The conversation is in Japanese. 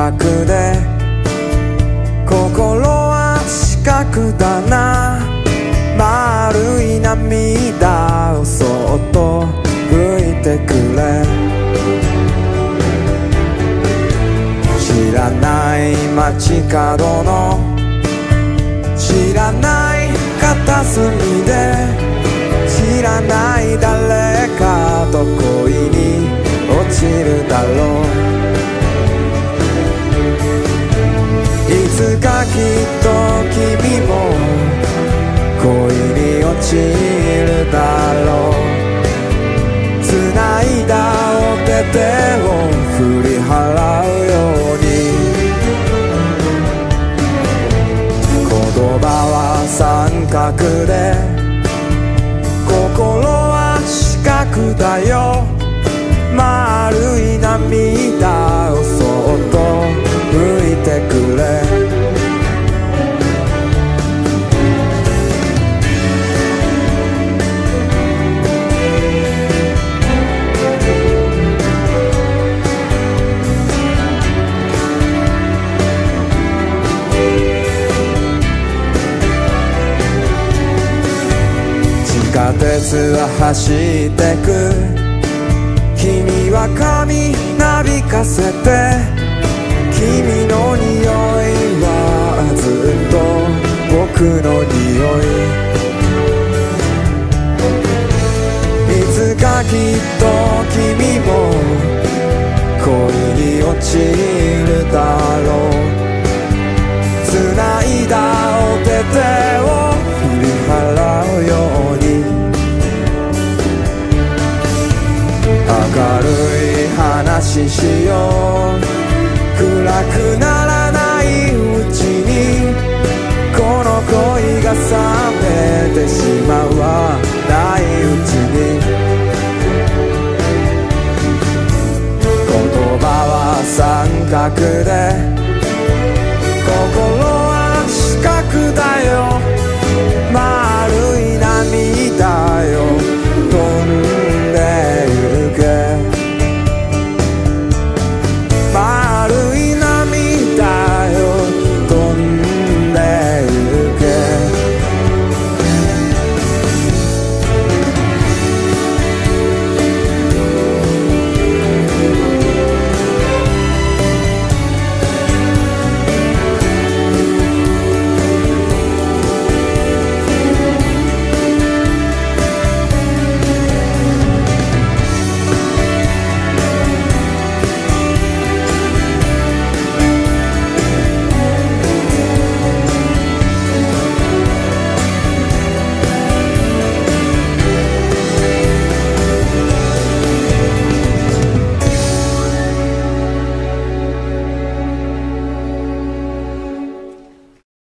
角で心は四角だな。丸い涙をそっと拭いてくれ。知らない街角の知らない片隅で知らない誰かと恋に落ちるだろう。いつかきっと君も恋に落ちるだろう。繋いだお手手を振り払うように。言葉は三角で心は四角だよ。丸い涙をそっと拭いてくれ。地下鉄は走ってく。君は髪なびかせて。君の匂いはずっと僕の匂い。いつかきっと君も恋に落ちるだろう。繋いだお手手を振り払うように。明るい話しよう。暗くならないうちにこの恋が冷めてしまうわないうちに。言葉は三角で